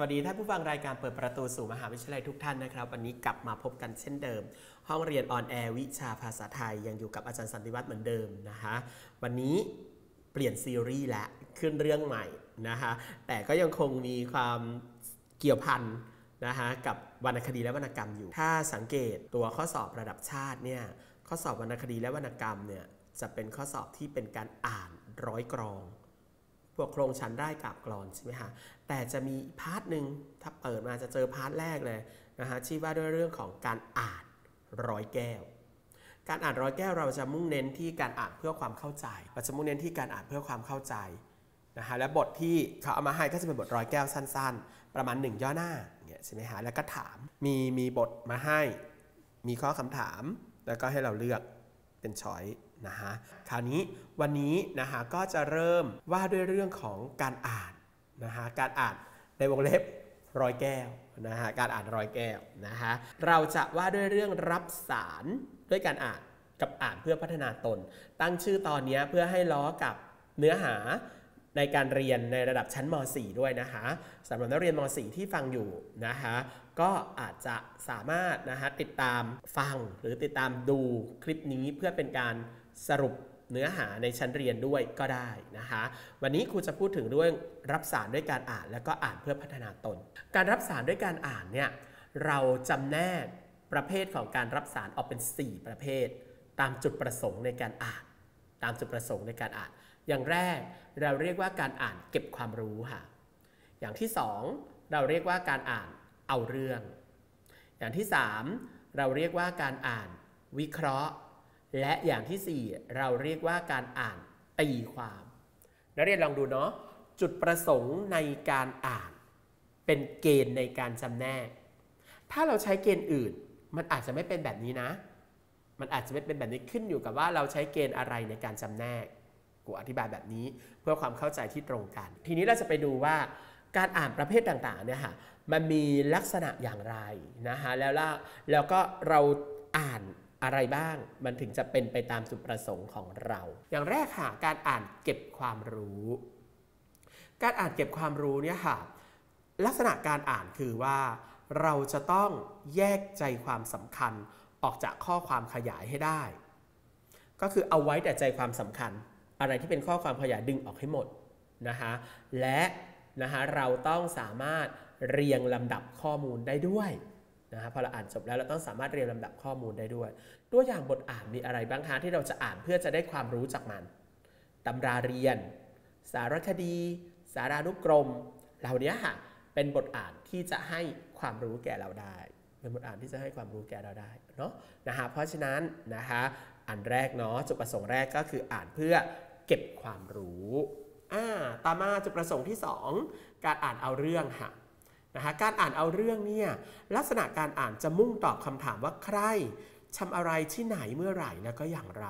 วัสดีท่านผู้ฟังรายการเปิดประตูสู่มหาวิทยาลัยทุกท่านนะครับวันนี้กลับมาพบกันเช่นเดิมห้องเรียนออนแอร์วิชาภาษาไทยยังอยู่กับอาจารย์สันติวัฒน์เหมือนเดิมนะคะวันนี้เปลี่ยนซีรีส์และขึ้นเรื่องใหม่นะคะแต่ก็ยังคงมีความเกี่ยวพันนะคะกับวรรณคดีและวรรณกรรมอยู่ถ้าสังเกตตัวข้อสอบระดับชาติเนี่ยข้อสอบวรรณคดีและวรรณกรรมเนี่ยจะเป็นข้อสอบที่เป็นการอ่านร้อยกรองพวกโครงชั้นได้กาบกลอนใช่ไหมคะแต่จะมีพาร์ทหนึ่งถ้าเปิดมาจะเจอพาร์ทแรกเลยนะคะชี้ว่าด้วยเรื่องของการอ่านร้อยแก้วการอ่านร้อยแก้วเราจะมุ่งเน้นที่การอ่านเพื่อความเข้าใจเราจะมุ่งเน้นที่การอ่านเพื่อความเข้าใจนะคะและบทที่เขาเอามาให้ก็จะเป็นบทร้อยแก้วสั้นๆประมาณ1ย่อหน้าใช่ไหมฮะแล้วก็ถามมีบทมาให้มีข้อคำถามแล้วก็ให้เราเลือกเป็นช้อยนะฮะคราวนี้วันนี้นะฮะก็จะเริ่มว่าด้วยเรื่องของการอ่านนะฮะการอ่านในวงเล็บร้อยแก้วนะฮะการอ่านร้อยแก้วนะฮะเราจะว่าด้วยเรื่องรับสารด้วยการอ่านกับอ่านเพื่อพัฒนาตนตั้งชื่อตอนนี้เพื่อให้ล้อกับเนื้อหาในการเรียนในระดับชั้นม .4 ด้วยนะคะสำหรับนักเรียนม .4 ที่ฟังอยู่นะคะก็อาจจะสามารถนะคะติดตามฟังหรือติดตามดูคลิปนี้เพื่อเป็นการสรุปเนื้อหาในชั้นเรียนด้วยก็ได้นะคะวันนี้ครูจะพูดถึงเรื่องรับสารด้วยการอ่านและก็อ่านเพื่อพัฒนาตนการรับสารด้วยการอ่านเนี่ยเราจำแนกประเภทของการรับสารออกเป็น4ประเภทตามจุดประสงค์ในการอ่านตามจุดประสงค์ในการอ่านอย่างแรกเราเรียกว่าการอ่านเก็บความรู้ค่ะอย่างที่2เราเรียกว่าการอ่านเอาเรื่องอย่างที่3เราเรียกว่าการอ่านวิเคราะห์และอย่างที่4เราเรียกว่าการอ่านตีความนักเรียนลองดูเนาะจุดประสงค์ในการอ่านเป็นเกณฑ์ในการจำแนกถ้าเราใช้เกณฑ์อื่นมันอาจจะไม่เป็นแบบนี้นะมันอาจจะไม่เป็นแบบนี้ขึ้นอยู่กับว่าเราใช้เกณฑ์อะไรในการจำแนกกูอธิบายแบบนี้เพื่อความเข้าใจที่ตรงกันทีนี้เราจะไปดูว่าการอ่านประเภทต่างๆเนี่ยค่ะมันมีลักษณะอย่างไรนะคะแล้วก็เราอ่านอะไรบ้างมันถึงจะเป็นไปตามจุดประสงค์ของเราอย่างแรกค่ะการอ่านเก็บความรู้การอ่านเก็บความรู้เนี่ยค่ะลักษณะการอ่านคือว่าเราจะต้องแยกใจความสำคัญออกจากข้อความขยายให้ได้ก็คือเอาไว้แต่ใจความสำคัญอะไรที่เป็นข้อความขยายดึงออกให้หมดนะคะและนะคะเราต้องสามารถเรียงลำดับข้อมูลได้ด้วยนะฮะพอเราอ่านจบแล้วเราต้องสามารถเรียงลำดับข้อมูลได้ด้วยตัวอย่างบทอ่านมีอะไรบ้างคะที่เราจะอ่านเพื่อจะได้ความรู้จากมันตำราเรียนสารคดีสารานุกรมเหล่านี้ค่ะเป็นบทอ่านที่จะให้ความรู้แก่เราได้เป็นบทอ่านที่จะให้ความรู้แก่เราได้เนาะนะคะเพราะฉะนั้นนะคะอันแรกเนาะจุดประสงค์แรกก็คืออ่านเพื่อเก็บความรู้ต่อมาจุดประสงค์ที่2การอ่านเอาเรื่องค่ะนะคะการอ่านเอาเรื่องเนี่ยลักษณะการอ่านจะมุ่งตอบคำถามว่าใครทำอะไรที่ไหนเมื่อไหร่แล้วก็อย่างไร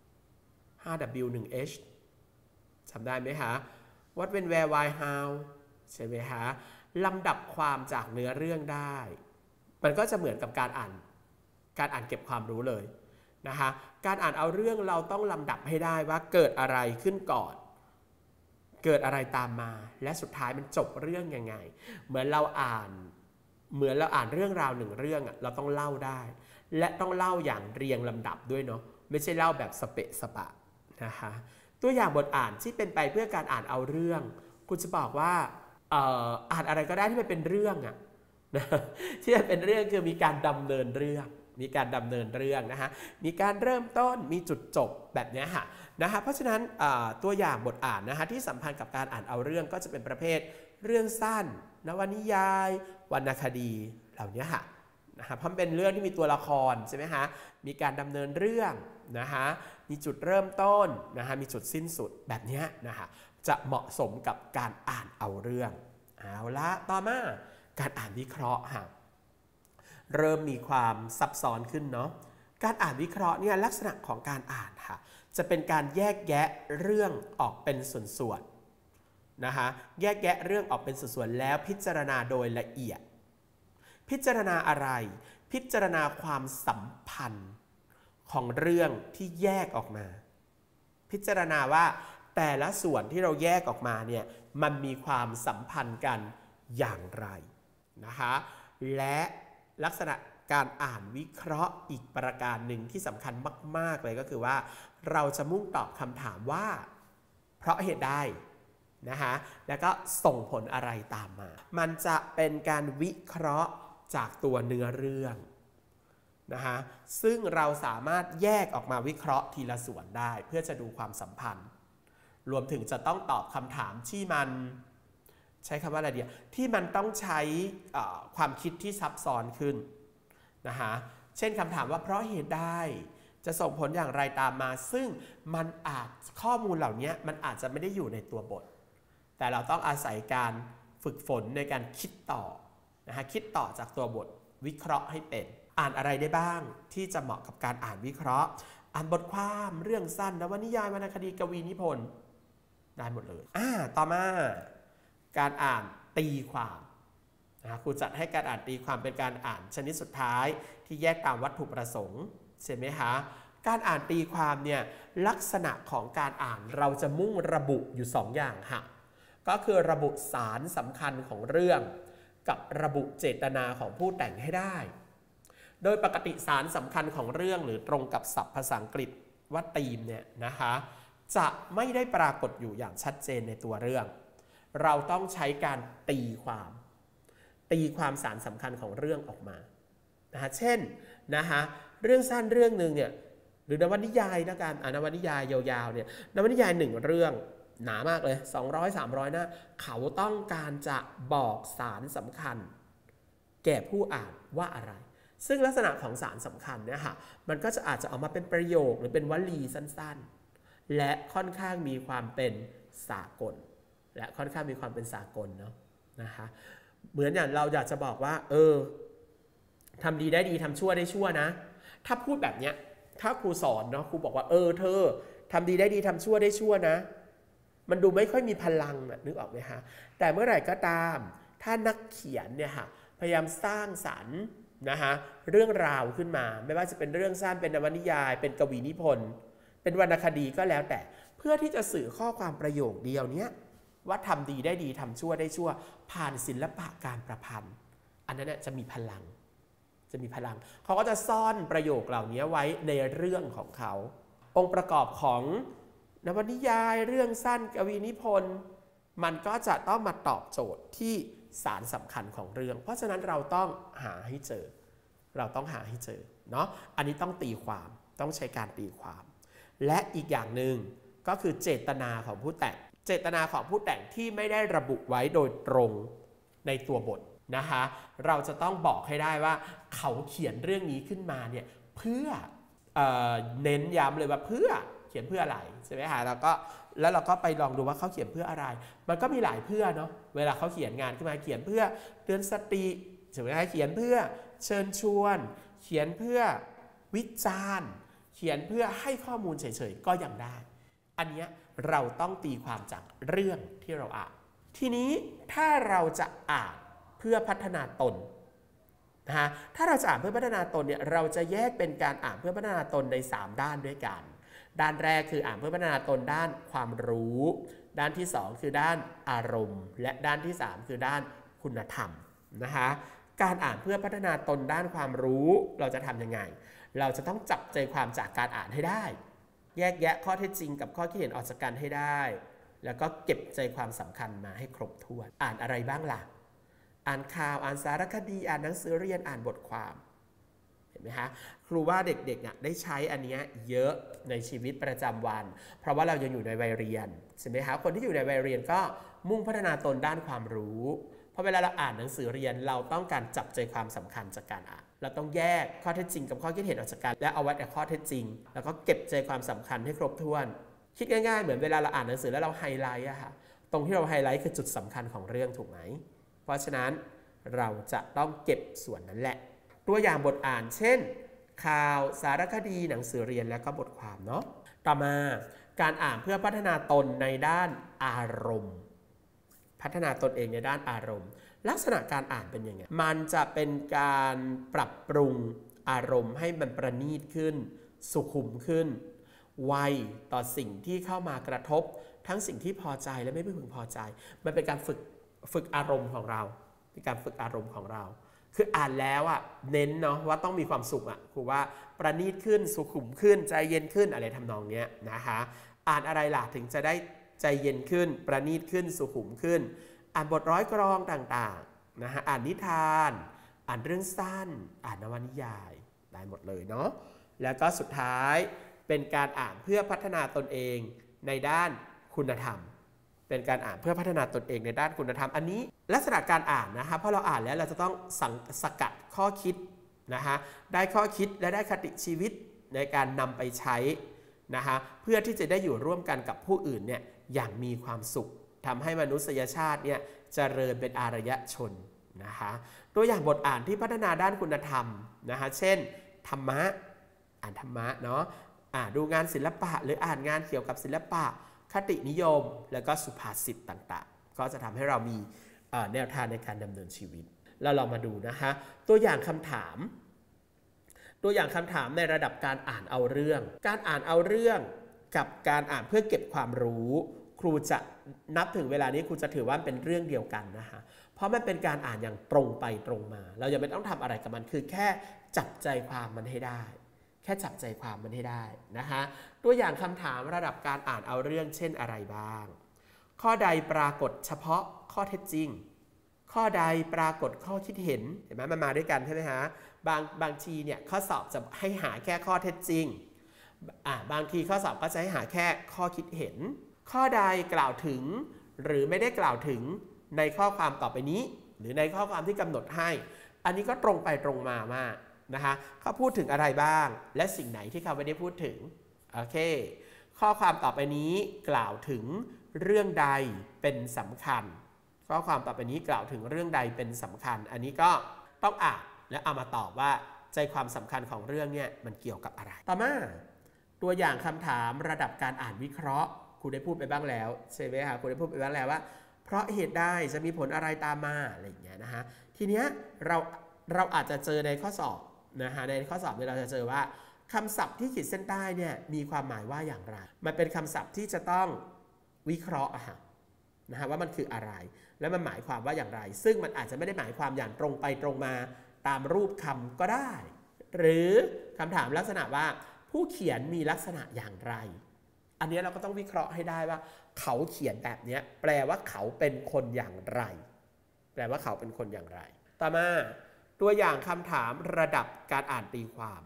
5W1H จำได้ไหมคะ What when where why how ใช่ไหมคะลำดับความจากเนื้อเรื่องได้มันก็จะเหมือนกับการอ่านเก็บความรู้เลยนะคะการอ่านเอาเรื่องเราต้องลำดับให้ได้ว่าเกิดอะไรขึ้นก่อนเกิดอะไรตามมาและสุดท้ายมันจบเรื่องยังไงเหมือนเราอ่านเรื่องราว1เรื่องเราต้องเล่าได้และต้องเล่าอย่างเรียงลำดับด้วยเนาะไม่ใช่เล่าแบบสเปะสปะนะคะตัวอย่างบทอ่านที่เป็นไปเพื่อการอ่านเอาเรื่องคุณจะบอกว่าอ่านอะไรก็ได้ที่มันเป็นเรื่องที่มันเป็นเรื่องคือมีการดำเนินเรื่องนะคะมีการเริ่มต้นมีจุดจบแบบนี้ค่ะนะคะเพราะฉะนั้นตัวอย่างบทอ่านนะคะที่สัมพันธ์กับการอ่านเอาเรื่องก็จะเป็นประเภทเรื่องสั้นนวนิยายวรรณคดีเหล่านี้ค่ะนะคะเพราะเป็นเรื่องที่มีตัวละครใช่ไหมคะมีการดำเนินเรื่องนะคะมีจุดเริ่มต้นนะคะมีจุดสิ้นสุดแบบนี้นะคะจะเหมาะสมกับการอ่านเอาเรื่องเอาละต่อมาการอ่านวิเคราะห์ค่ะเริ่มมีความซับซ้อนขึ้นเนาะการอ่านวิเคราะห์เนี่ยลักษณะของการอ่านค่ะจะเป็นการแยกแยะเรื่องออกเป็นส่วนๆนะคะแยกแยะเรื่องออกเป็นส่วนๆแล้วพิจารณาโดยละเอียดพิจารณาอะไรพิจารณาความสัมพันธ์ของเรื่องที่แยกออกมาพิจารณาว่าแต่ละส่วนที่เราแยกออกมาเนี่ยมันมีความสัมพันธ์กันอย่างไรนะคะและลักษณะการอ่านวิเคราะห์อีกประการหนึ่งที่สำคัญมากๆเลยก็คือว่าเราจะมุ่งตอบคำถามว่าเพราะเหตุใดนะคะแล้วก็ส่งผลอะไรตามมามันจะเป็นการวิเคราะห์จากตัวเนื้อเรื่องนะคะซึ่งเราสามารถแยกออกมาวิเคราะห์ทีละส่วนได้เพื่อจะดูความสัมพันธ์รวมถึงจะต้องตอบคำถามที่มันใช้คำว่าอะไรดีที่มันต้องใช้ความคิดที่ซับซ้อนขึ้นนะคะเช่นคำถามว่าเพราะเหตุใดจะส่งผลอย่างไรตามมาซึ่งมันอาจข้อมูลเหล่านี้มันอาจจะไม่ได้อยู่ในตัวบทแต่เราต้องอาศัยการฝึกฝนในการคิดต่อนะคะคิดต่อจากตัวบทวิเคราะห์ให้เป็นอ่านอะไรได้บ้างที่จะเหมาะกับการอ่านวิเคราะห์อ่านบทความเรื่องสั้นนวนิยายวรรณคดีกวีนิพนธ์ได้หมดเลยต่อมาการอ่านตีความครูจัดให้การอ่านตีความเป็นการอ่านชนิดสุดท้ายที่แยกตามวัตถุประสงค์ใช่ไหมคะการอ่านตีความเนี่ยลักษณะของการอ่านเราจะมุ่งระบุอยู่2 อย่างค่ะก็คือระบุสารสำคัญของเรื่องกับระบุเจตนาของผู้แต่งให้ได้โดยปกติสารสำคัญของเรื่องหรือตรงกับศัพท์ภาษาอังกฤษว่าธีมเนี่ยนะคะจะไม่ได้ปรากฏอยู่อย่างชัดเจนในตัวเรื่องเราต้องใช้การตีความสารสำคัญของเรื่องออกมานะคะเช่นนะคะเรื่องสั้นเรื่องหนึ่งเนี่ยหรือนวนิยายนะการนวนิยายยาวๆเนี่ยนวนิยาย1 เรื่องหนามากเลย200-300 หน้าเขาต้องการจะบอกสารสำคัญแก่ผู้อ่านว่าอะไรซึ่งลักษณะของสารสำคัญเนี่ยค่ะมันก็จะอาจจะออกมาเป็นประโยคหรือเป็นวลีสั้นๆและค่อนข้างมีความเป็นสากลเนาะนะคะเหมือนอย่างเราอยากจะบอกว่าทำดีได้ดีทำชั่วได้ชั่วนะถ้าพูดแบบเนี้ยถ้าครูสอนเนาะครูบอกว่าเธอทำดีได้ดีทำชั่วได้ชั่วนะมันดูไม่ค่อยมีพลังนึกออกไหมคะแต่เมื่อไหร่ก็ตามถ้านักเขียนเนี่ยค่ะพยายามสร้างสรรค์นะคะเรื่องราวขึ้นมาไม่ว่าจะเป็นเรื่องสั้นเป็นนวนิยายเป็นกวีนิพนธ์เป็นวรรณคดีก็แล้วแต่เพื่อที่จะสื่อข้อความประโยคเดียวเนี้ยว่าทำดีได้ดีทำชั่วได้ชั่วผ่านศิลปะการประพันธ์อันนั้นจะมีพลังเขาก็จะซ่อนประโยคเหล่านี้ไว้ในเรื่องของเขาองค์ประกอบของนวนิยายเรื่องสั้นกวีนิพนธ์มันก็จะต้องมาตอบโจทย์ที่สารสำคัญของเรื่องเพราะฉะนั้นเราต้องหาให้เจอเนาะอันนี้ต้องตีความต้องใช้การตีความและอีกอย่างหนึ่งก็คือเจตนาของผู้แต่งที่ไม่ได้ระบุไว้โดยตรงในตัวบทนะคะเราจะต้องบอกให้ได้ว่าเขาเขียนเรื่องนี้ขึ้นมาเนี่ยเพื่อเน้นย้ำเลยว่าเพื่อเขียนเพื่ออะไรใช่ไหมคะแล้วเราก็ไปลองดูว่าเขาเขียนเพื่ออะไรมันก็มีหลายเพื่อเนาะเวลาเขาเขียนงานขึ้นมาเขียนเพื่อเตือนสติใช่ไหมคะเขียนเพื่อเชิญชวนเขียนเพื่อวิจารณ์เขียนเพื่อให้ข้อมูลเฉยๆก็ยังได้อันนี้เราต้องตีความจากเรื่องที่เราอ่านทีนี้ถ้าเราจะอ่านเพื่อพัฒนาตนนะถ้าเราจะอ่านเพื่อพัฒนาตนเนี่ยเราจะแยกเป็นการอ่านเพื่อพัฒนาตนใน3 ด้านด้วยกันด้านแรกคืออ่านเพื่อพัฒนาตนด้านความรู้ด้านที่2คือด้านอารมณ์และด้านที่3คือด้านคุณธรรมนะคะการอ่านเพื่อพัฒนาตนด้านความรู้เราจะทำยังไงเราจะต้องจับใจความจากการอ่านให้ได้แยกแยะข้อเท็จจริงกับข้อคิดเห็นออกจากกันให้ได้แล้วก็เก็บใจความสำคัญมาให้ครบถ้วนอ่านอะไรบ้างล่ะอ่านข่าวอ่านสารคดีอ่านหนังสือเรียนอ่านบทความเห็นไหมคะครูว่าเด็กๆได้ใช้อันนี้เยอะในชีวิตประจำวันเพราะว่าเรายังอยู่ในวัยเรียนใช่ไหมคะคนที่อยู่ในวัยเรียนก็มุ่งพัฒนาตนด้านความรู้เพราะเวลาเราอ่านหนังสือเรียนเราต้องการจับใจความสำคัญจากการอ่านเราต้องแยกข้อเท็จจริงกับข้อคิดเห็นออกจากกันและเอาไว้แต่ข้อเท็จจริงแล้วก็เก็บใจความสำคัญให้ครบถ้วนคิดง่ายๆเหมือนเวลาเราอ่านหนังสือแล้วเราไฮไลท์อะค่ะตรงที่เราไฮไลท์คือจุดสำคัญของเรื่องถูกไหมเพราะฉะนั้นเราจะต้องเก็บส่วนนั้นแหละตัวอย่างบทอ่านเช่นข่าวสารคดีหนังสือเรียนและก็บทความเนาะต่อมาการอ่านเพื่อพัฒนาตนในด้านอารมณ์พัฒนาตนเองในด้านอารมณ์ลักษณะการอ่านเป็นยังไงมันจะเป็นการปรับปรุงอารมณ์ให้มันประณีตขึ้นสุขุมขึ้นไวต่อสิ่งที่เข้ามากระทบทั้งสิ่งที่พอใจและไม่พึงพอใจมันเป็นการฝึกฝึกอารมณ์ของเราเป็นการฝึกอารมณ์ของเราคืออ่านแล้วอ่ะเน้นเนาะว่าต้องมีความสุขอ่ะคือว่าประณีตขึ้นสุขุมขึ้นใจเย็นขึ้นอะไรทำนองเนี้ยนะคะอ่านอะไรล่ะถึงจะได้ใจเย็นขึ้นประณีตขึ้นสุขุมขึ้นอ่านบทร้อยกลองต่างๆนะฮะอ่านนิทานอ่านเรื่องสั้นอ่านนวนิยายได้หมดเลยเนาะแล้วก็สุดท้ายเป็นการอ่านเพื่อพัฒนาตนเองในด้านคุณธรรมเป็นการอ่านเพื่อพัฒนาตนเองในด้านคุณธรรมอันนี้ลักษณะการอ่านนะคะเพราะเราอ่านแล้วเราจะต้องสกัดข้อคิดนะคะได้ข้อคิดและได้คติชีวิตในการนำไปใช้นะคะเพื่อที่จะได้อยู่ร่วมกันกับผู้อื่นเนี่ยอย่างมีความสุขทำให้มนุษยชาติเนี่ยเจริญเป็นอารยชนนะคะตัวอย่างบทอ่านที่พัฒนาด้านคุณธรรมนะคะเช่นธรรมะอ่านธรรมะเนาะดูงานศิลปะหรืออ่านงานเกี่ยวกับศิลปะคตินิยมแล้วก็สุภาษิตต่างๆก็จะทำให้เรามีแนวทางในการดำเนินชีวิตแล้วเรามาดูนะคะตัวอย่างคำถามในระดับการอ่านเอาเรื่องการอ่านเอาเรื่องกับการอ่านเพื่อเก็บความรู้ครูจะนับถึงเวลานี้ครูจะถือว่าเป็นเรื่องเดียวกันนะคะเพราะมันเป็นการอ่านอย่างตรงไปตรงมาเราอย่าไม่ต้องทำอะไรกับมันคือแค่จับใจความมันให้ได้นะคะตัวอย่างคำถามระดับการอ่านเอาเรื่องเช่นอะไรบ้างข้อใดปรากฏเฉพาะข้อเท็จจริงข้อใดปรากฏข้อคิดเห็นเห็นไหมมันมาด้วยกันใช่ไหมฮะบางทีเนี่ยข้อสอบจะให้หาแค่ข้อเท็จจริงบางทีข้อสอบก็จะให้หาแค่ข้อคิดเห็นข้อใดกล่าวถึงหรือไม่ได้กล่าวถึงในข้อความต่อไปนี้หรือในข้อความที่กำหนดให้อันนี้ก็ตรงไปตรงมามากนะคะเขาพูดถึงอะไรบ้างและสิ่งไหนที่เขาไม่ได้พูดถึงโอเคข้อความต่อไปนี้กล่าวถึงเรื่องใดเป็นสำคัญข้อความต่อไปนี้กล่าวถึงเรื่องใดเป็นสำคัญอันนี้ก็ต้องอ่านและเอามาตอบว่าใจความสำคัญของเรื่องเนี่ยมันเกี่ยวกับอะไรต่อมาตัวอย่างคำถามระดับการอ่านวิเคราะห์ครูได้พูดไปบ้างแล้วใช่ไหมคะครูได้พูดไปบ้างแล้วว่าเพราะเหตุใดจะมีผลอะไรตามมาอะไรอย่างเงี้ยนะฮะทีเนี้ยเราอาจจะเจอในข้อสอบนะฮะในข้อสอบเนี่ยเราจะเจอว่าคำศัพท์ที่ขีดเส้นใต้เนี่ยมีความหมายว่าอย่างไรมันเป็นคำศัพท์ที่จะต้องวิเคราะห์นะฮะว่ามันคืออะไรและมันหมายความว่าอย่างไรซึ่งมันอาจจะไม่ได้หมายความอย่างตรงไปตรงมาตามรูปคำก็ได้หรือคำถามลักษณะว่าผู้เขียนมีลักษณะอย่างไรอันนี้เราก็ต้องวิเคราะห์ให้ได้ว่าเขาเขียนแบบนี้แปลว่าเขาเป็นคนอย่างไรต่อมาตัวอย่างคำถามระดับการอ่านตีความ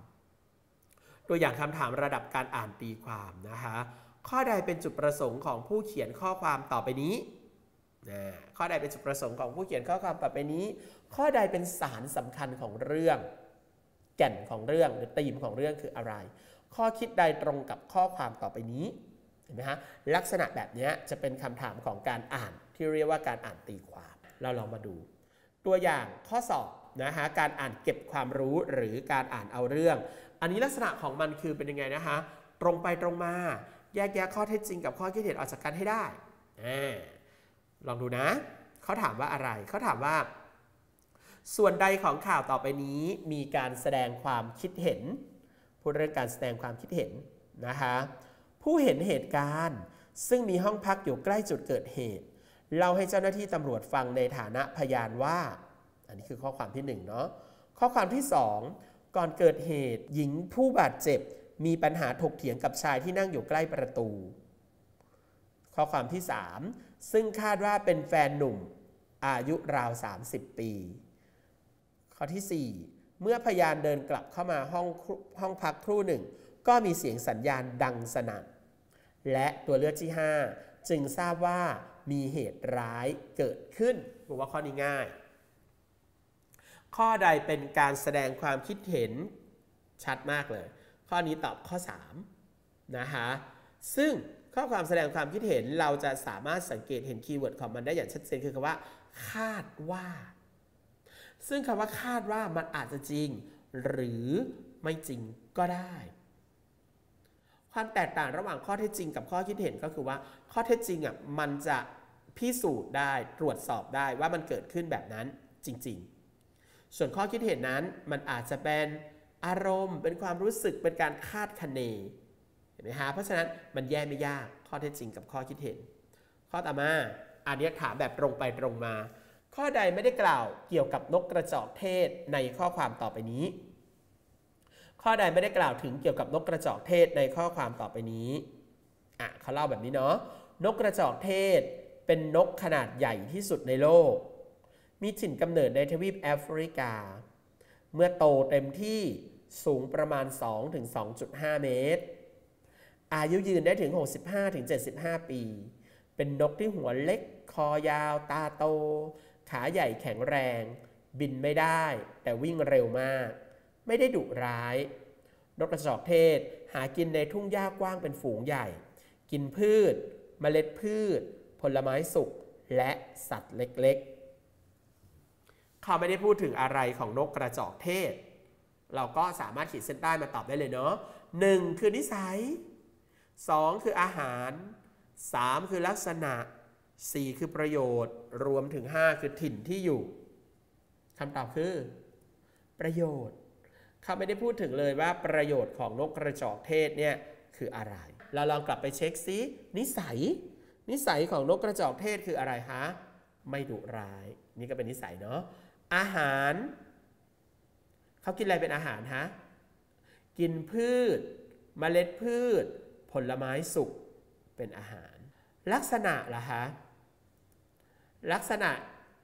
นะคะข้อใดเป็นจุดประสงค์ของผู้เขียนข้อความต่อไปนี้ข้อใดเป็นจุดประสงค์ของผู้เขียนข้อความต่อไปนี้ข้อใดเป็นสารสำคัญของเรื่องแก่นของเรื่องหรือธีมของเรื่องคืออะไรข้อคิดใดตรงกับข้อความต่อไปนี้เห็นไหมฮะลักษณะแบบนี้จะเป็นคำถามของการอ่านที่เรียกว่าการอ่านตีความเราลองมาดูตัวอย่างข้อสอบนะฮะการอ่านเก็บความรู้หรือการอ่านเอาเรื่องอันนี้ลักษณะของมันคือเป็นยังไงนะคะตรงไปตรงมาแยกแยะข้อเท็จจริงกับข้อคิดเห็นออกจากกันให้ได้ลองดูนะเขาถามว่าอะไรเขาถามว่าส่วนใดของข่าวต่อไปนี้มีการแสดงความคิดเห็นพูดเรื่องการแสดงความคิดเห็นนะคะผู้เห็นเหตุการณ์ซึ่งมีห้องพักอยู่ใกล้จุดเกิดเหตุเล่าให้เจ้าหน้าที่ตำรวจฟังในฐานะพยานว่าอันนี้คือข้อความที่1เนาะข้อความที่2ก่อนเกิดเหตุหญิงผู้บาดเจ็บมีปัญหาถกเถียงกับชายที่นั่งอยู่ใกล้ประตูข้อความที่3ซึ่งคาดว่าเป็นแฟนหนุ่มอายุราว30ปีข้อที่4เมื่อพยานเดินกลับเข้ามาห้องพักครู่หนึ่งก็มีเสียงสัญญาณดังสนั่นและตัวเลือกที่5จึงทราบว่ามีเหตุร้ายเกิดขึ้นบอกว่าข้อนี้ง่ายข้อใดเป็นการแสดงความคิดเห็นชัดมากเลยข้อนี้ตอบข้อ3นะคะซึ่งข้อความแสดงความคิดเห็นเราจะสามารถสังเกตเห็นคีย์เวิร์ดของมันได้อย่างชัดเจนคือคำว่าคาดว่าซึ่งคำว่าคาดว่ามันอาจจะจริงหรือไม่จริงก็ได้ความแตกต่างระหว่างข้อเท็จจริงกับข้อคิดเห็นก็คือว่าข้อเท็จจริงมันจะพิสูจน์ได้ตรวจสอบได้ว่ามันเกิดขึ้นแบบนั้นจริงๆส่วนข้อคิดเห็นนั้นมันอาจจะเป็นอารมณ์เป็นความรู้สึกเป็นการคาดคะเนเห็นไหมฮะเพราะฉะนั้นมันแยกไม่ยากข้อเท็จจริงกับข้อคิดเห็นข้อต่อมาอันนี้ถามแบบตรงไปตรงมาข้อใดไม่ได้กล่าวเกี่ยวกับนกกระจอกเทศในข้อความต่อไปนี้ข้อใดไม่ได้กล่าวถึงเกี่ยวกับนกกระจอกเทศในข้อความต่อไปนี้เขาเล่าแบบนี้เนาะนกกระจอกเทศเป็นนกขนาดใหญ่ที่สุดในโลกมีถิ่นกำเนิดในทวีปแอฟริกาเมื่อโตเต็มที่สูงประมาณ 2-2.5 เมตรอายุยืนได้ถึง 65-75 ปีเป็นนกที่หัวเล็กคอยาวตาโตขาใหญ่แข็งแรงบินไม่ได้แต่วิ่งเร็วมากไม่ได้ดุร้ายนกกระจอกเทศหากินในทุ่งหญ้ากว้างเป็นฝูงใหญ่กินพืชเมล็ดพืชผลไม้สุกและสัตว์เล็กๆเขาไม่ได้พูดถึงอะไรของนกกระจอกเทศเราก็สามารถขีดเส้นใต้มาตอบได้เลยเนาะ1คือนิสัย2คืออาหาร3คือลักษณะ4คือประโยชน์รวมถึง5คือถิ่นที่อยู่คำตอบคือประโยชน์เขาไม่ได้พูดถึงเลยว่าประโยชน์ของนกกระจอกเทศเนี่ยคืออะไรเราลองกลับไปเช็คซินิสัยของนกกระจอกเทศคืออะไรฮะไม่ดุร้ายนี่ก็เป็นนิสัยเนาะอาหารเขากินอะไรเป็นอาหารฮะกินพืชเมล็ดพืชผลไม้สุกเป็นอาหารลักษณะล่ะฮะลักษณะ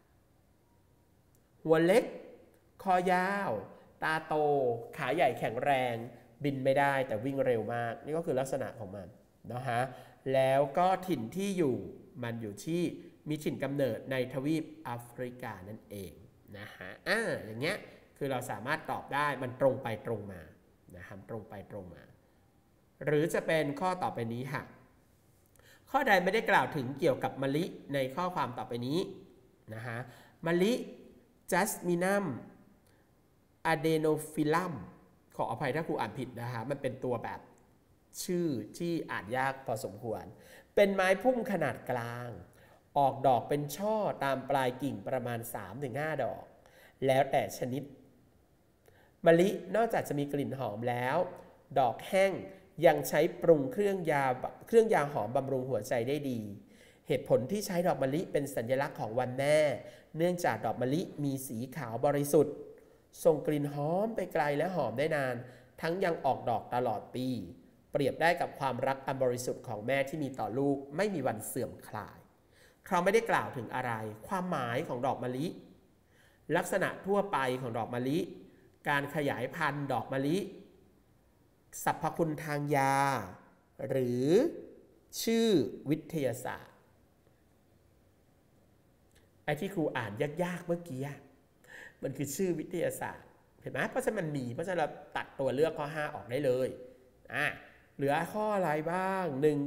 หัวเล็กคอยาวตาโตขาใหญ่แข็งแรงบินไม่ได้แต่วิ่งเร็วมากนี่ก็คือลักษณะของมันนะฮะแล้วก็ถิ่นที่อยู่มันอยู่ที่มีถิ่นกำเนิดในทวีปแอฟริกานั่นเองนะฮะอย่างเงี้ยคือเราสามารถตอบได้มันตรงไปตรงมานะครับตรงไปตรงมาหรือจะเป็นข้อต่อไปนี้ค่ะข้อใดไม่ได้กล่าวถึงเกี่ยวกับมะลิในข้อความต่อไปนี้นะฮะมะลิจัสมินัมอะเดโนฟิลัมขออภัยถ้าครูอ่านผิดนะฮะมันเป็นตัวแบบชื่อที่อ่านยากพอสมควรเป็นไม้พุ่มขนาดกลางออกดอกเป็นช่อตามปลายกิ่งประมาณ 3-5 ดอกแล้วแต่ชนิดมะลินอกจากจะมีกลิ่นหอมแล้วดอกแห้งยังใช้ปรุงเครื่องยาหอมบำรุงหัวใจได้ดีเหตุผลที่ใช้ดอกมะลิเป็นสัญลักษณ์ของวันแม่เนื่องจากดอกมะลิมีสีขาวบริสุทธิ์ส่งกลิ่นหอมไปไกลและหอมได้นานทั้งยังออกดอกตลอดปีเปรียบได้กับความรักอันบริสุทธิ์ของแม่ที่มีต่อลูกไม่มีวันเสื่อมคลายเขาไม่ได้กล่าวถึงอะไรความหมายของดอกมะลิลักษณะทั่วไปของดอกมะลิการขยายพันธุ์ดอกมะลิสรรพคุณทางยาหรือชื่อวิทยาศาสตร์ไอ้ที่ครูอ่านยากๆเมื่อกี้มันคือชื่อวิทยาศาสตร์เห็นไหมเพราะฉะนั้นมันมีเพราะฉะนั้นเราตัดตัวเลือกข้อ5ออกได้เลยเหลือข้ออะไรบ้าง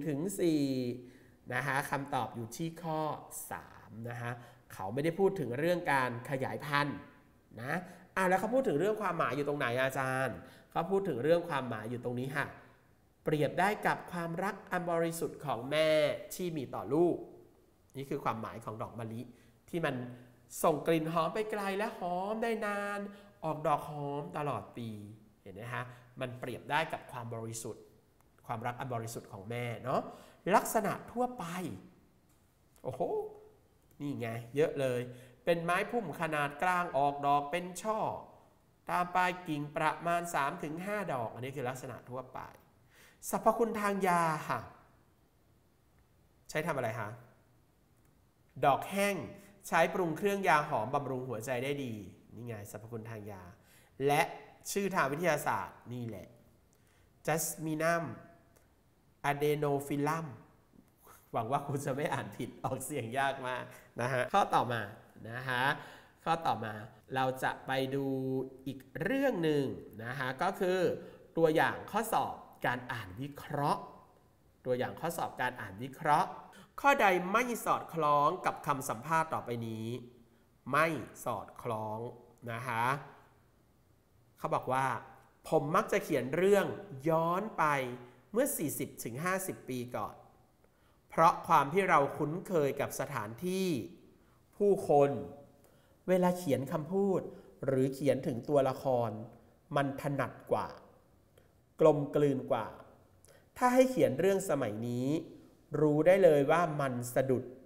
1-4นะคะคำตอบอยู่ที่ข้อ3นะคะเขาไม่ได้พูดถึงเรื่องการขยายพันธุ์นะแล้วเขาพูดถึงเรื่องความหมายอยู่ตรงไหนอาจารย์เขาพูดถึงเรื่องความหมายอยู่ตรงนี้ค่ะเปรียบได้กับความรักอันบริสุทธิ์ของแม่ที่มีต่อลูกนี่คือความหมายของดอกมะลิที่มันส่งกลิ่นหอมไปไกลและหอมได้นานออกดอกหอมตลอดปีเห็นไหมฮะมันเปรียบได้กับความบริสุทธิ์ความรักอันบริสุทธิ์ของแม่เนาะลักษณะทั่วไปโอ้โหนี่ไงเยอะเลยเป็นไม้พุ่มขนาดกลางออกดอกเป็นช่อตามปลายกิ่งประมาณ 3-5 ดอกอันนี้คือลักษณะทั่วไปสรรพคุณทางยาค่ะใช้ทำอะไรคะดอกแห้งใช้ปรุงเครื่องยาหอมบำรุงหัวใจได้ดีนี่ไงสรรพคุณทางยาและชื่อทางวิทยาศาสตร์นี่แหละจัสมินัมอะเดโนฟิลัมหวังว่าคุณจะไม่อ่านผิดออกเสียงยากมากนะฮะข้อต่อมานะฮะข้อต่อมาเราจะไปดูอีกเรื่องหนึ่งนะฮะก็คือตัวอย่างข้อสอบการอ่านวิเคราะห์ตัวอย่างข้อสอบการอ่านวิเคราะห์ข้อใดไม่สอดคล้องกับคำสัมภาษณ์ต่อไปนี้ไม่สอดคล้องนะคะเขาบอกว่าผมมักจะเขียนเรื่องย้อนไปเมื่อ 40-50 ปีก่อนเพราะความที่เราคุ้นเคยกับสถานที่ผู้คนเวลาเขียนคำพูดหรือเขียนถึงตัวละครมันถนัดกว่ากลมกลืนกว่าถ้าให้เขียนเรื่องสมัยนี้รู้ได้เลยว่ามันสะดุด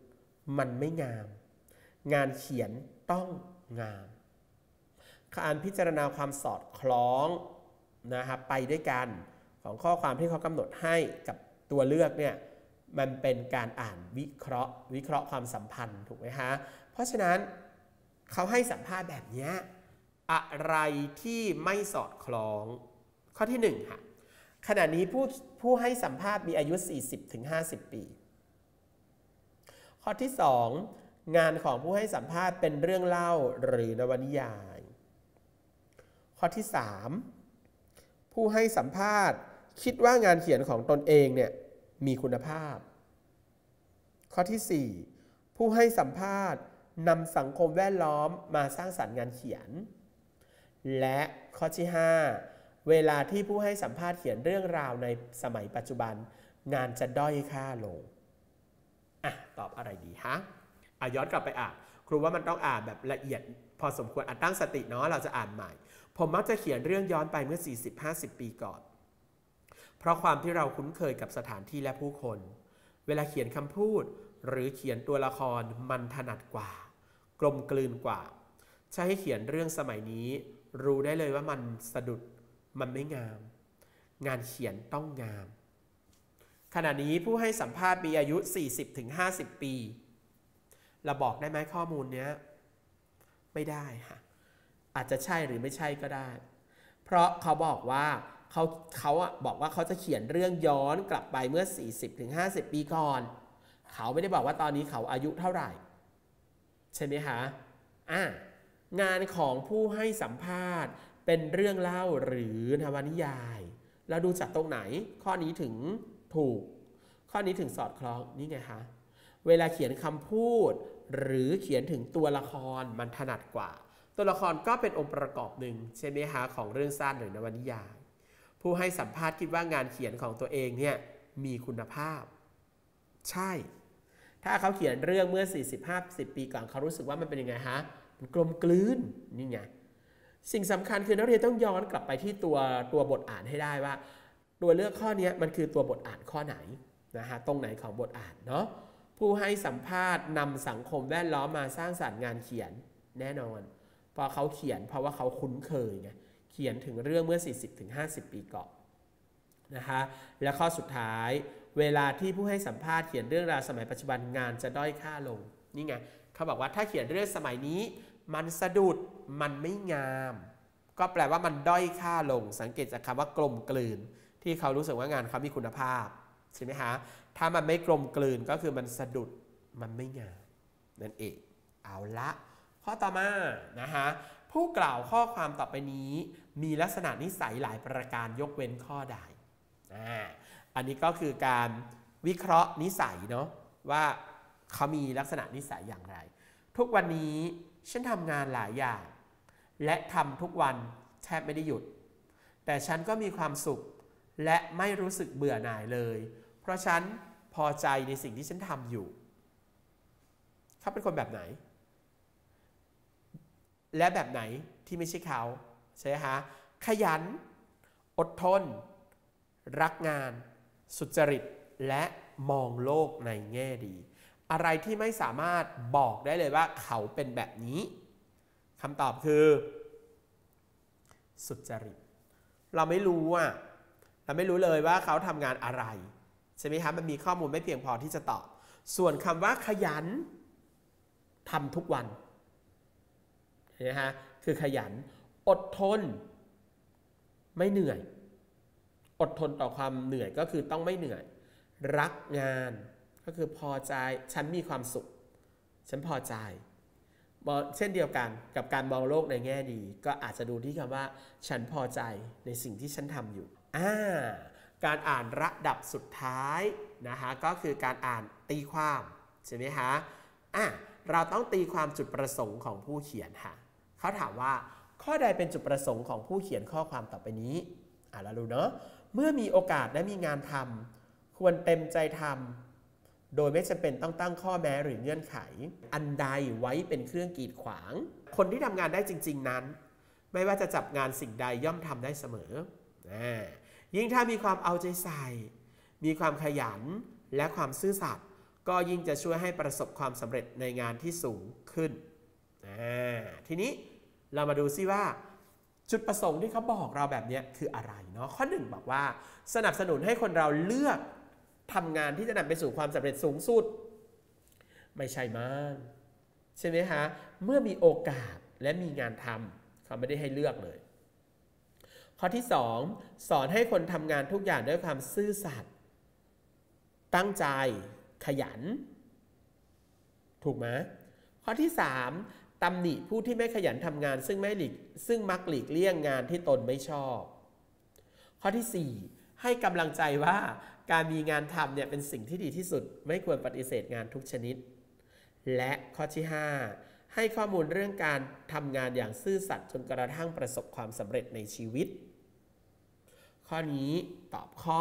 มันไม่งาม งานเขียนต้องงามการพิจารณาความสอดคล้องนะครับไปด้วยกันของข้อความที่เขากำหนดให้กับตัวเลือกเนี่ยมันเป็นการอ่านวิเคราะห์ความสัมพันธ์ถูกไหมฮะเพราะฉะนั้นเขาให้สัมภาษณ์แบบนี้อะไรที่ไม่สอดคล้องข้อที่1ค่ะขณะนี้ผู้ให้สัมภาษณ์มีอายุ 40-50 ปีข้อที่2งานของผู้ให้สัมภาษณ์เป็นเรื่องเล่าหรือนวนิยายข้อที่3ผู้ให้สัมภาษณ์คิดว่างานเขียนของตนเองเนี่ยมีคุณภาพข้อที่4ผู้ให้สัมภาษณ์นำสังคมแวดล้อมมาสร้างสรรค์งานเขียนและข้อที่5เวลาที่ผู้ให้สัมภาษณ์เขียนเรื่องราวในสมัยปัจจุบันงานจะด้อยค่าลงตอบอะไรดีฮะย้อนกลับไปอ่านครูว่ามันต้องอ่านแบบละเอียดพอสมควรตั้งสติเนาะเราจะอ่านใหม่ผมมักจะเขียนเรื่องย้อนไปเมื่อ 40-50 ปีก่อนเพราะความที่เราคุ้นเคยกับสถานที่และผู้คนเวลาเขียนคำพูดหรือเขียนตัวละครมันถนัดกว่ากลมกลืนกว่าใช้ให้เขียนเรื่องสมัยนี้รู้ได้เลยว่ามันสะดุดมันไม่งามงานเขียนต้องงามขณะนี้ผู้ให้สัมภาษณ์มีอายุ 40-50 ปีเราบอกได้ไหมข้อมูลเนี้ยไม่ได้ค่ะอาจจะใช่หรือไม่ใช่ก็ได้เพราะเขาบอกว่าเขาบอกว่าเขาจะเขียนเรื่องย้อนกลับไปเมื่อ 40-50 ปีก่อนเขาไม่ได้บอกว่าตอนนี้เขาอายุเท่าไหร่ใช่ไหมคะงานของผู้ให้สัมภาษณ์เป็นเรื่องเล่าหรือนวนิยายเราดูจากตรงไหนข้อนี้ถึงถูกข้อนี้ถึงสอดคล้องนี่ไงคะเวลาเขียนคำพูดหรือเขียนถึงตัวละครมันถนัดกว่าตัวละครก็เป็นองค์ประกอบหนึ่งใช่ไหมคะของเรื่องสั้นหรือนวนิยายผู้ให้สัมภาษณ์คิดว่างานเขียนของตัวเองเนี่ยมีคุณภาพใช่ถ้าเขาเขียนเรื่องเมื่อ 40-50 ปีก่อนเขารู้สึกว่ามันเป็นยังไงฮะมันกลมกลืนนี่ไงสิ่งสำคัญคือนักเรียนต้องย้อนกลับไปที่ตัวบทอ่านให้ได้ว่าตัวเลือกข้อนี้มันคือตัวบทอ่านข้อไหนนะฮะตรงไหนของบทอ่านเนาะผู้ให้สัมภาษณ์นำสังคมแวดล้อมมาสร้างสรรค์งานเขียนแน่นอนพอเขาเขียนเพราะว่าเขาคุ้นเคยไงเขียนถึงเรื่องเมื่อ 40-50 ปีก่อนนะคะและข้อสุดท้ายเวลาที่ผู้ให้สัมภาษณ์เขียนเรื่องราวสมัยปัจจุบันงานจะด้อยค่าลงนี่ไงเขาบอกว่าถ้าเขียนเรื่องสมัยนี้มันสะดุดมันไม่งามก็แปลว่ามันด้อยค่าลงสังเกตจากคำว่ากลมกลืนที่เขารู้สึกว่างานเขามีคุณภาพใช่ไหมคะถ้ามันไม่กลมกลืนก็คือมันสะดุดมันไม่งามนั่นเองเอาละข้อต่อมานะคะผู้กล่าวข้อความต่อไปนี้มีลักษณะนิสัยหลายประการยกเว้นข้อใดอันนี้ก็คือการวิเคราะห์นิสัยเนาะว่าเขามีลักษณะนิสัยอย่างไรทุกวันนี้ฉันทำงานหลายอย่างและทำทุกวันแทบไม่ได้หยุดแต่ฉันก็มีความสุขและไม่รู้สึกเบื่อหน่ายเลยเพราะฉันพอใจในสิ่งที่ฉันทำอยู่เขาเป็นคนแบบไหนและแบบไหนที่ไม่ใช่เขาใช่ไหมคะขยันอดทนรักงานสุจริตและมองโลกในแง่ดีอะไรที่ไม่สามารถบอกได้เลยว่าเขาเป็นแบบนี้คำตอบคือสุจริตเราไม่รู้เราไม่รู้เลยว่าเขาทำงานอะไรใช่ไหมครับมันมีข้อมูลไม่เพียงพอที่จะตอบส่วนคำว่าขยันทำทุกวันนะฮะคือขยันอดทนไม่เหนื่อยอดทนต่อความเหนื่อยก็คือต้องไม่เหนื่อยรักงานก็คือพอใจฉันมีความสุขฉันพอใจเช่นเดียวกันกับการมองโลกในแง่ดีก็อาจจะดูที่คำว่าฉันพอใจในสิ่งที่ฉันทำอยู่การอ่านระดับสุดท้ายนะคะก็คือการอ่านตีความใช่ไหมคะเราต้องตีความจุดประสงค์ของผู้เขียนค่ะเขาถามว่าข้อใดเป็นจุดประสงค์ของผู้เขียนข้อความต่อไปนี้เรารู้เนาะเมื่อมีโอกาสและมีงานทำควรเต็มใจทำโดยไม่จำเป็นต้องตั้งข้อแม้หรือเงื่อนไขอันใดไว้เป็นเครื่องกีดขวางคนที่ทำงานได้จริงๆนั้นไม่ว่าจะจับงานสิ่งใดย่อมทำได้เสมอยิ่งถ้ามีความเอาใจใส่มีความขยันและความซื่อสัตย์ก็ยิ่งจะช่วยให้ประสบความสำเร็จในงานที่สูงขึ้นทีนี้เรามาดูซิว่าจุดประสงค์ที่เขาบอกเราแบบนี้คืออะไรเนาะข้อหนึ่งบอกว่าสนับสนุนให้คนเราเลือกทำงานที่จะนำไปสู่ความสำเร็จสูงสุดไม่ใช่มั้งใช่ไหมคะเมื่อมีโอกาสและมีงานทำเขาไม่ได้ให้เลือกเลยข้อที่2สอนให้คนทำงานทุกอย่างด้วยความซื่อสัตย์ตั้งใจขยันถูกไหมข้อที่3ตำหนิผู้ที่ไม่ขยันทำงานซึ่งมักหลีกเลี่ยงงานที่ตนไม่ชอบข้อที่4ให้กำลังใจว่าการมีงานทำเนี่ยเป็นสิ่งที่ดีที่สุดไม่ควรปฏิเสธงานทุกชนิดและข้อที่5ให้ข้อมูลเรื่องการทำงานอย่างซื่อสัตย์จนกระทั่งประสบความสำเร็จในชีวิตข้อนี้ตอบข้อ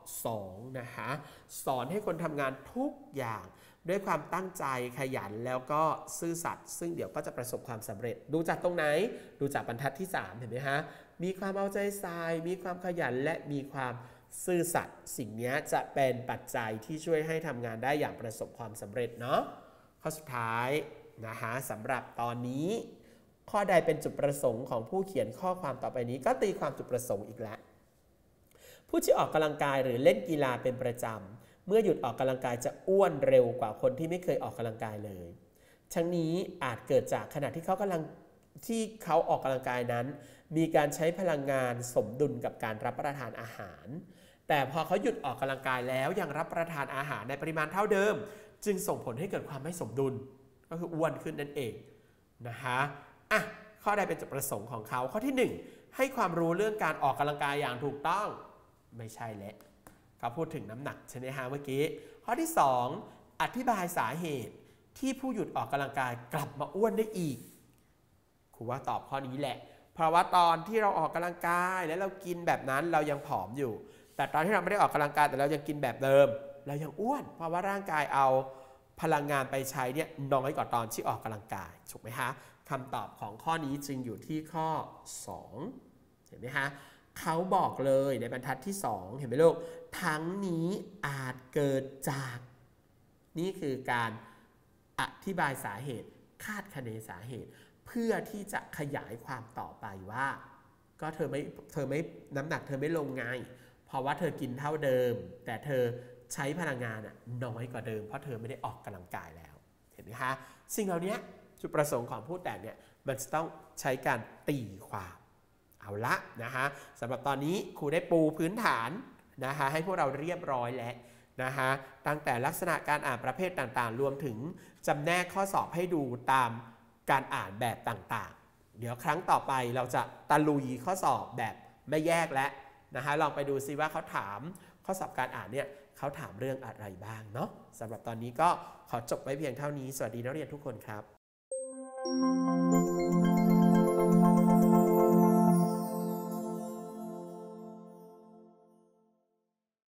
2นะคะสอนให้คนทำงานทุกอย่างด้วยความตั้งใจขยันแล้วก็ซื่อสัตย์ซึ่งเดี๋ยวก็จะประสบความสำเร็จดูจากตรงไหนดูจากบรรทัดที่3เห็นไหมฮะมีความเอาใจใส่มีความขยันและมีความซื่อสัตย์สิ่งนี้จะเป็นปัจจัยที่ช่วยให้ทำงานได้อย่างประสบความสำเร็จเนาะข้อสุดท้ายนะคะสำหรับตอนนี้ข้อใดเป็นจุดประสงค์ของผู้เขียนข้อความต่อไปนี้ก็ตีความจุดประสงค์อีกแล้วผู้ที่ออกกำลังกายหรือเล่นกีฬาเป็นประจำเมื่อหยุดออกกำลังกายจะอ้วนเร็วกว่าคนที่ไม่เคยออกกำลังกายเลยทั้งนี้อาจเกิดจากขณะที่เขาออกกำลังกายนั้นมีการใช้พลังงานสมดุลกับการรับประทานอาหารแต่พอเขาหยุดออกกำลังกายแล้วยังรับประทานอาหารในปริมาณเท่าเดิมจึงส่งผลให้เกิดความไม่สมดุลก็คืออ้วนขึ้นนั่นเองนะคะข้อใดเป็นจุดประสงค์ของเขาข้อที่1ให้ความรู้เรื่องการออกกำลังกายอย่างถูกต้องไม่ใช่และเขาพูดถึงน้ำหนักใช่ไหมฮะเมื่อกี้ข้อที่2อธิบายสาเหตุที่ผู้หยุดออกกำลังกายกลับมาอ้วนได้อีกครูว่าตอบข้อนี้แหละเพราะว่าตอนที่เราออกกำลังกายแล้วเรากินแบบนั้นเรายังผอมอยู่แต่ตอนที่เราไม่ได้ออกกำลังกายแต่เรายังกินแบบเดิมเรายังอ้วนเพราะว่าร่างกายเอาพลังงานไปใช้เนี่ยน้อยกว่าตอนที่ออกกำลังกายถูกไหมฮะคำตอบของข้อนี้จึงอยู่ที่ข้อ2เห็นไหมฮะเขาบอกเลยในบรรทัดที่2เห็นไหมลูกทั้งนี้อาจเกิดจากนี่คือการอธิบายสาเหตุคาดคะเนสาเหตุเพื่อที่จะขยายความต่อไปว่าก็เธอไม่น้ำหนักเธอไม่ลงไงเพราะว่าเธอกินเท่าเดิมแต่เธอใช้พลังงานน้อยกว่าเดิมเพราะเธอไม่ได้ออกกำลังกายแล้วเห็นไหมคะสิ่งเหล่านี้จุดประสงค์ของผู้แต่งเนี่ยมันจะต้องใช้การตีความเอาละนะคะสำหรับตอนนี้ครูได้ปูพื้นฐานนะคะให้พวกเราเรียบร้อยแล้วนะคะตั้งแต่ลักษณะการอ่านประเภทต่างๆรวมถึงจำแนกข้อสอบให้ดูตามการอ่านแบบต่างๆเดี๋ยวครั้งต่อไปเราจะตะลุยข้อสอบแบบไม่แยกแล้วนะคะลองไปดูซิว่าเขาถามข้อสอบการอ่านเนี่ยเขาถามเรื่องอะไรบ้างเนาะสำหรับตอนนี้ก็ขอจบไว้เพียงเท่านี้สวัสดีนักเรียนทุกคนครับ